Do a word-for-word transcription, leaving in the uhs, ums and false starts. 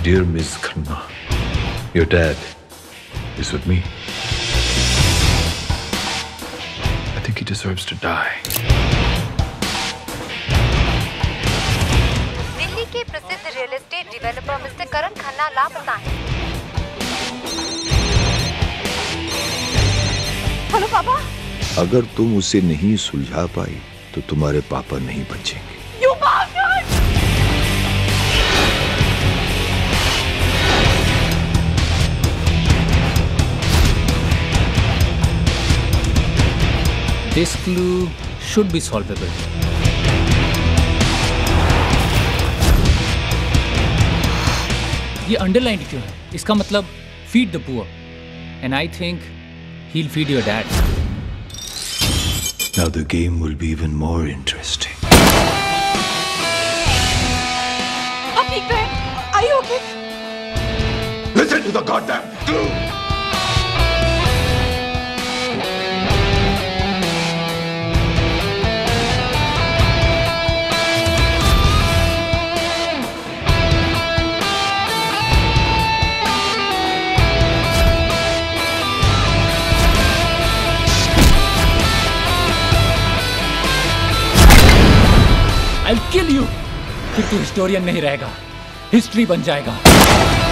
Dear Miss Khanna, your dad is with me. I think he deserves to die. Delhi के प्रसिद्ध real estate developer mister Karan Khanna लापता हैं। Hello पापा। अगर तुम उसे नहीं सुलझा पाई तो तुम्हारे पापा नहीं बचेंगे। You bastard! This clue should be solvable. ये underlined क्यों है? इसका मतलब feed the poor, and I think he'll feed your dad. Now the game will be even more interesting. आप ठीक तो हैं? Are you okay? Listen to the goddamn clue. I'll kill you. फिर तू हिस्टोरियन नहीं रहेगा, हिस्ट्री बन जाएगा।